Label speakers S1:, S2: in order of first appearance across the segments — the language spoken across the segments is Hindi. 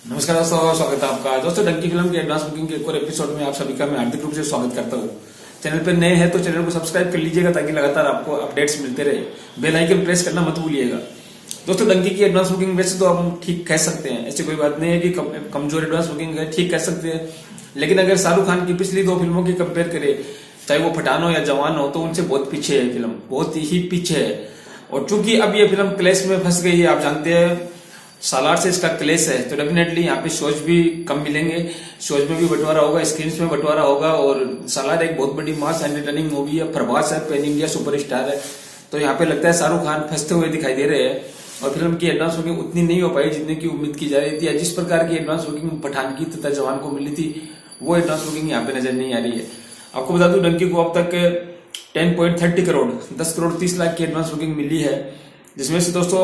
S1: नमस्कार दोस्तों, स्वागत है आपका। दोस्तों, डंकी फिल्म की एडवांस बुकिंग के एक और एपिसोड में आप सभी का मैं हार्दिक रूप से स्वागत करता हूँ। चैनल पर नए हैं तो चैनल को सब्सक्राइब कर लीजिएगा ताकि लगातार आपको अपडेट्स मिलते रहे। बेल आइकन प्रेस करना मत भूलिएगा। दोस्तों, डंकी की एडवांस बुकिंग वैसे तो हम ठीक कह सकते हैं, ऐसी कोई बात नहीं है कि कमजोर एडवांस बुकिंग है, ठीक कह सकते हैं। लेकिन अगर शाहरुख खान की पिछली दो फिल्मों की कंपेयर करें, चाहे वो पठान हो या जवान हो, तो उनसे बहुत पीछे है फिल्म, बहुत ही पीछे है। और चूंकि अब ये फिल्म क्लैश में फंस गई है, आप जानते हैं सालार से इसका क्लेश है, तो डेफिनेटली यहाँ पे शोज भी कम मिलेंगे। शोज में भी बंटवारा होगा, स्क्रीन में बंटवारा होगा। और सालार एक बहुत बड़ी मास एंटरटेनिंग मूवी है, प्रभास है, पैन इंडिया सुपरस्टार है, तो यहाँ पे लगता है शाहरुख खान फंसते हुए दिखाई दे रहे हैं। और फिल्म की एडवांस बुकिंग उतनी नहीं हो पाई जितने की उम्मीद की जा रही थी। जिस प्रकार की एडवांस बुकिंग पठान की तथा जवान को मिली थी, वो एडवांस बुकिंग यहाँ पे नजर नहीं आ रही है। आपको बता दूं, डंकी को अब तक 10.30 करोड़ 10 करोड़ 30 लाख की एडवांस बुकिंग मिली है, जिसमें से दोस्तों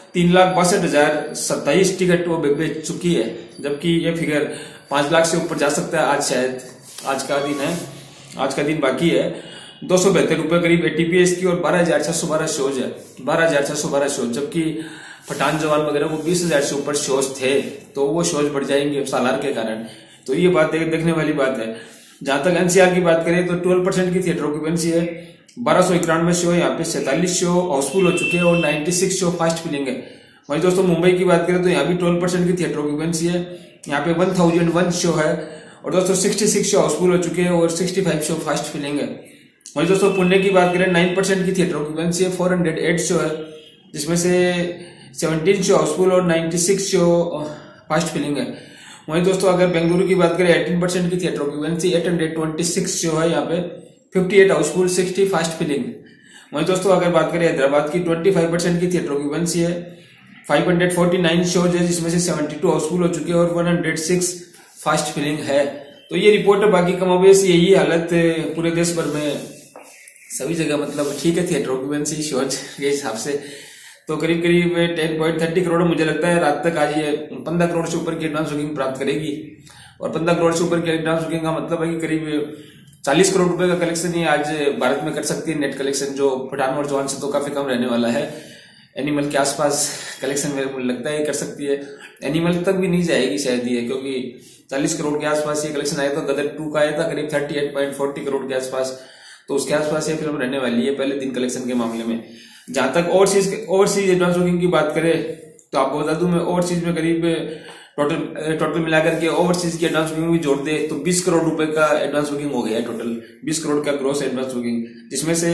S1: 3,62,027 टिकट वो बेच चुकी है। जबकि ये फिगर 5 लाख से ऊपर जा सकता है। आज शायद आज का दिन है, आज का दिन बाकी है। 272 रुपए करीब एटीपीएस की और 12,612 शोज है, 12,612 शोज। जबकि पठान जवान वगैरह वो 20,000 से ऊपर शोज थे, तो वो शोज बढ़ जाएंगे सालार के कारण। तो ये बात देखने वाली बात है। जहां तक एनसीआर की बात करें तो 12% की थिएटर ऑक्यूपेंसी है, 1291 शो, यहाँ पे 47 शो हाउसफुल हो चुके हैं और 96 शो फास्ट फिलिंग है। वहीं दोस्तों मुंबई की बात करें तो यहाँ भी 12% की थिएटर ऑक्यूपेंसी है, यहाँ पे 1001 शो है और दोस्तों 66 शो हाउसफुल हो चुके हैं और 65 शो फास्ट फिलिंग है। वहीं दोस्तों पुणे की बात करें 9% की थिएटर ऑक्यूपेंसी है, 408 शो है, जिसमें से 17 शो हाउसफुल और 96 शो फास्ट फिलिंग है। वहीं दोस्तों अगर बेंगलुरु की बात करें 18% की थिएटर ऑक्यूपेंसी, 826 शो है, यहाँ पे 58 हाउसफुल, 60 फास्ट फिलिंग। वहीं दोस्तों अगर बात करें हैदराबाद की 25% की थिएटर ऑक्यूपेंसी है, 549 शोज है, जिसमें से 72 हाउसफुल हो चुके हैं और 106 फास्ट फिलिंग है। तो ये रिपोर्ट है। बाकी कमोबेश यही हालत पूरे देश भर में सभी जगह, मतलब ठीक है थिएटर ऑक्यूपेंसी शोज के हिसाब से। तो करीब करीब 10.30 करोड़ मुझे लगता है रात तक आज ये 15 करोड़ से ऊपर की एडवांस बुकिंग प्राप्त करेगी। और 15 करोड़ से ऊपर की एडवांस बुकिंग का मतलब है कि करीब 40 करोड़ रुपए का कलेक्शन ही आज भारत में कर सकती है नेट कलेक्शन, जो पठान और जवान से तो काफी कम रहने वाला है। एनिमल के आसपास कलेक्शन मेरे को लगता है कर सकती है, एनिमल तक भी नहीं जाएगी शायद ये, क्योंकि 40 करोड़ के आसपास ये कलेक्शन आया था। गदर 2 का आया था करीब 38.40 करोड़ के आसपास, तो उसके आसपास ये फिल्म रहने वाली है पहले दिन कलेक्शन के मामले में। जहां तक ओवरसीज एडवांस बुकिंग की बात करें तो आपको बता दूं मैं, ओवरसीज में करीब टोटल मिलाकर के ओवरसीज की एडवांस बुकिंग भी जोड़ दे तो 20 करोड़ रुपए का एडवांस बुकिंग हो गया है। टोटल 20 करोड़ का ग्रोस एडवांस बुकिंग, जिसमें से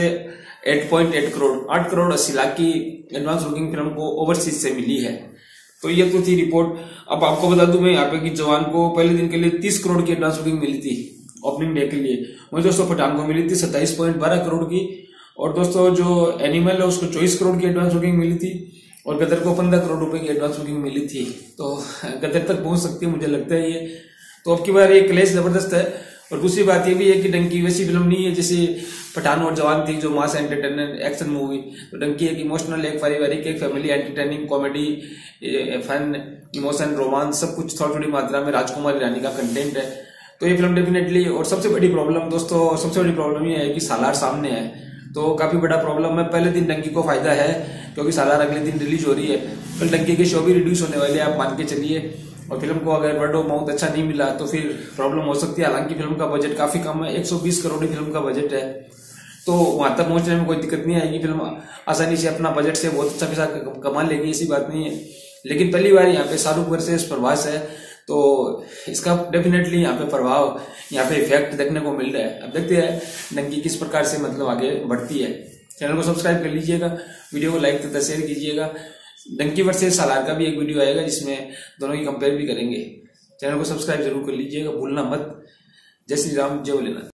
S1: 8.8 करोड़ 8 करोड़ 80 लाख की एडवांस बुकिंग फिल्म को ओवरसीज से मिली है। तो ये तो थी रिपोर्ट। अब आपको बता दूं मैं यहाँ पे कि जवान को पहले दिन के लिए 30 करोड़ की एडवांस बुकिंग मिली थी ओपनिंग डे के लिए। वही दोस्तों पठान को मिली थी 27.12 करोड़ की। और दोस्तों जो एनिमल है उसको 24 करोड़ की एडवांस बुकिंग मिली थी और गदर को 15 करोड़ रुपए की एडवांस बुकिंग मिली थी। तो गदर तक पहुंच सकती है मुझे लगता है ये। तो अब की बार ये क्लैश जबरदस्त है। और दूसरी बात ये भी है कि डंकी वैसी फिल्म नहीं है जैसे पठान और जवान थी, जो मास एंटरटेनर एक्शन मूवी। तो डंकी एक इमोशनल, एक पारिवारिक, एक family entertaining, comedy, fun, emotion, romance, सब कुछ थोड़ी थोड़ी मात्रा में राजकुमार ईरानी का कंटेंट है। तो ये फिल्म डेफिनेटली, और सबसे बड़ी प्रॉब्लम दोस्तों, सबसे बड़ी प्रॉब्लम ये है कि सालार सामने है, तो काफी बड़ा प्रॉब्लम है। पहले दिन डंकी को फायदा है क्योंकि सालार अगले दिन रिलीज हो रही है, कल डंकी के शो भी रिड्यूस होने वाले हैं, आप मान के चलिए। और फिल्म को अगर वर्ड ऑफ माउथ अच्छा नहीं मिला तो फिर प्रॉब्लम हो सकती है। हालांकि फिल्म का बजट काफी कम है, 120 करोड़ फिल्म का बजट है, तो वहां तक पहुंचने में कोई दिक्कत नहीं आएगी। फिल्म आसानी से अपना बजट से बहुत अच्छा पैसा कमा लेगी, ऐसी बात नहीं है। लेकिन पहली बार यहाँ पे शाहरुख वर्सेस प्रभास है, तो इसका डेफिनेटली यहाँ पे प्रभाव, यहाँ पे इफेक्ट देखने को मिल रहा है। अब देखते हैं डंकी किस प्रकार से मतलब आगे बढ़ती है। चैनल को सब्सक्राइब कर लीजिएगा, वीडियो को लाइक तथा शेयर कीजिएगा। डंकी वर्सेस सालार का भी एक वीडियो आएगा जिसमें दोनों की कंपेयर भी करेंगे। चैनल को सब्सक्राइब जरूर कर लीजिएगा, भूलना मत। जय श्री राम, जय भोलेनाथ।